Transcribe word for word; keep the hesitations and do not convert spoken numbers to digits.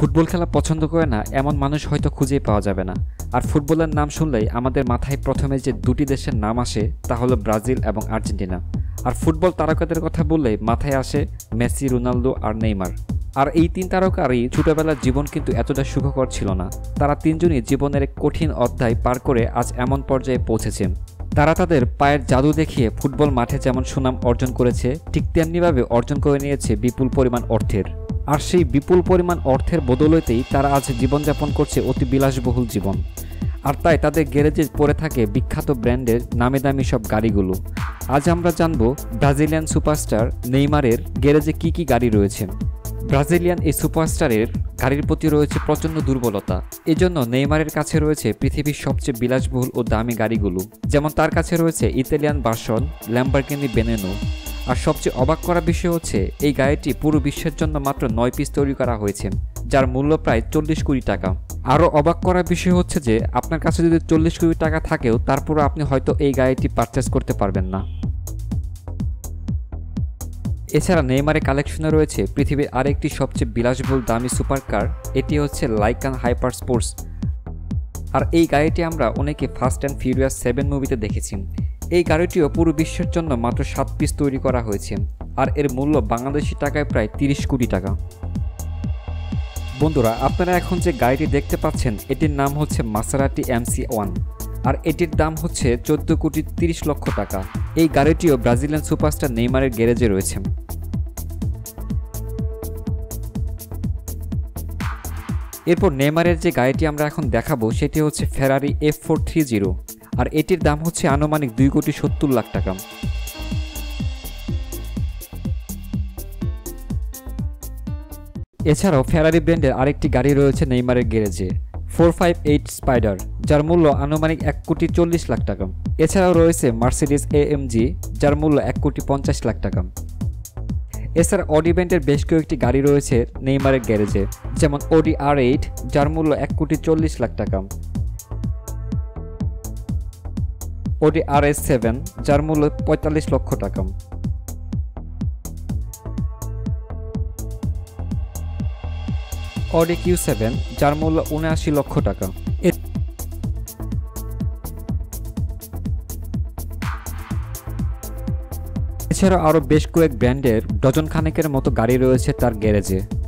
Football খেলা পছন্দ করে না এমন মানুষ হয়তো খুঁজেই পাওয়া যাবে না। আর ফুটবলের নাম শুনলেই আমাদের মাথায় প্রথমে যে দুটি দেশের নাম আসে তা হলো ব্রাজিল এবং আর্জেন্টিনা। আর ফুটবল তারকাদের কথা বললেই মাথায় আসে মেসি, রোনালদো আর নেইমার। আর এই তিন তারকারই ছোটবেলার জীবন কিন্তু এতটা সুখকর ছিল না। তারা তিনজনই জীবনের এক কঠিন অধ্যায় পার করে আজ এমন পর্যায়ে পৌঁছেছেন। তারা তাদের পায়ের জাদু দেখিয়ে ফুটবল মাঠে যেমন সুনাম অর্জন করেছে, ঠিক তেমনিভাবে অর্জন করে নিয়েছে বিপুল পরিমাণ অর্থের। আর সেই বিপুল পরিমাণ অর্থের বদৌলতেই তারা আজ জীবনযাপন করছে অতি বিলাসবহুল জীবন। আর তাই তাদের গ্যারেজে পড়ে থাকে বিখ্যাত ব্র্যান্ডের নামি দামি সব গাড়িগুলো। আজ আমরা জানব ব্রাজিলিয়ান সুপারস্টার নেইমারের গ্যারেজে কি কি গাড়ি রয়েছে। ব্রাজিলিয়ান এই সুপারস্টারের গাড়ির প্রতি রয়েছে প্রচণ্ড দুর্বলতা। এজন্য নেইমারের কাছে রয়েছে পৃথিবীর সবচেয়ে বিলাসবহুল ও দামি গাড়িগুলো। যেমন তার কাছে রয়েছে ইতালিয়ান ভার্সন ল্যাম্বরগিনি ভেনেনো। আর সবচেয়ে অবাক করা বিষয় হচ্ছে এই গাড়িটি পুরো বিশ্বের জন্য মাত্র নয় পিস তৈরি করা হয়েছে, যার মূল্য প্রায় চল্লিশ কোটি টাকা। আরও অবাক করার বিষয় হচ্ছে যে আপনার কাছে যদি চল্লিশ কোটি টাকা থাকেও তারপরও আপনি হয়তো এই গাড়িটি পারচেস করতে পারবেন না। এছাড়া নেইমারের কালেকশনে রয়েছে পৃথিবীর আরেকটি সবচেয়ে বিলাসবহুল দামি সুপারকার, এটি হচ্ছে লাইকান হাইপার স্পোর্টস। আর এই গাড়িটি আমরা অনেকে ফাস্ট অ্যান্ড ফিউরিয়াস সেভেন মুভিতে দেখেছি। এই গাড়িটিও পুরো বিশ্বের জন্য মাত্র সাত পিস তৈরি করা হয়েছে, আর এর মূল্য বাংলাদেশি টাকায় প্রায় তিরিশ কোটি টাকা। বন্ধুরা, আপনারা এখন যে গাড়িটি দেখতে পাচ্ছেন এটির নাম হচ্ছে মাসারাটি এমসি ওয়ান, আর এটির দাম হচ্ছে চোদ্দ কোটি তিরিশ লক্ষ টাকা। এই গাড়িটিও ব্রাজিলিয়ান সুপারস্টার নেইমারের গ্যারেজে রয়েছে। এরপর নেইমারের যে গাড়িটি আমরা এখন দেখাবো সেটি হচ্ছে Ferrari F four three zero, আর এটির দাম হচ্ছে আনুমানিক দুই কোটি সত্তর লাখ টাকা। এছাড়াও ফেরারি ব্র্যান্ডের আরেকটি গাড়ি রয়েছে নেইমারের গ্যারেজে, ফোর ফাইভ এইট স্পাইডার, যার মূল্য আনুমানিক এক কোটি চল্লিশ লাখ টাকা। এছাড়াও রয়েছে মার্সিডিজ এএমজি, যার মূল্য এক কোটি পঞ্চাশ লাখ টাকা। এছাড়া অডি ব্র্যান্ডের বেশ কয়েকটি গাড়ি রয়েছে নেইমারের গ্যারেজে, যেমন অডি আর এইট, যার মূল্য এক কোটি চল্লিশ লাখ টাকা, অডি আর এস সেভেন, যার মূল্য পঁয়তাল্লিশ লক্ষ টাকা, অডি কিউ সেভেন, যার মূল্য উনআশি লক্ষ টাকা। এছাড়াও আরও বেশ কয়েক ব্র্যান্ডের ডজন খানেকের মতো গাড়ি রয়েছে তার গ্যারেজে।